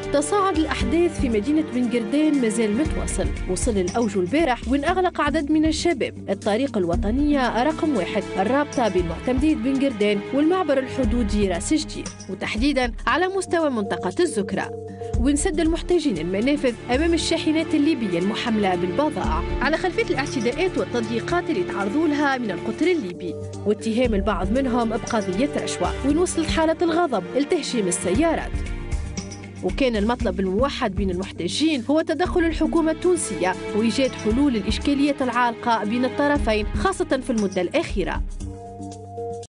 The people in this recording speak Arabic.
تصاعد الأحداث في مدينة بن قردين مازال متواصل. وصل الأوج البارح وين أغلق عدد من الشباب الطريق الوطنية رقم 1 الرابطة بين معتمدية بن قردين والمعبر الحدودي راس جدير، وتحديدا على مستوى منطقة الزكرة، ونسد المحتاجين المنافذ أمام الشاحنات الليبية المحملة بالبضائع على خلفية الاعتداءات والتضييقات اللي تعرضوا لها من القطر الليبي، واتهام البعض منهم بقضية رشوة، وين وصلت حالة الغضب لتهشيم السيارات. وكان المطلب الموحد بين المحتجين هو تدخل الحكومة التونسية وإيجاد حلول الإشكالية العالقة بين الطرفين، خاصة في المدة الأخيرة.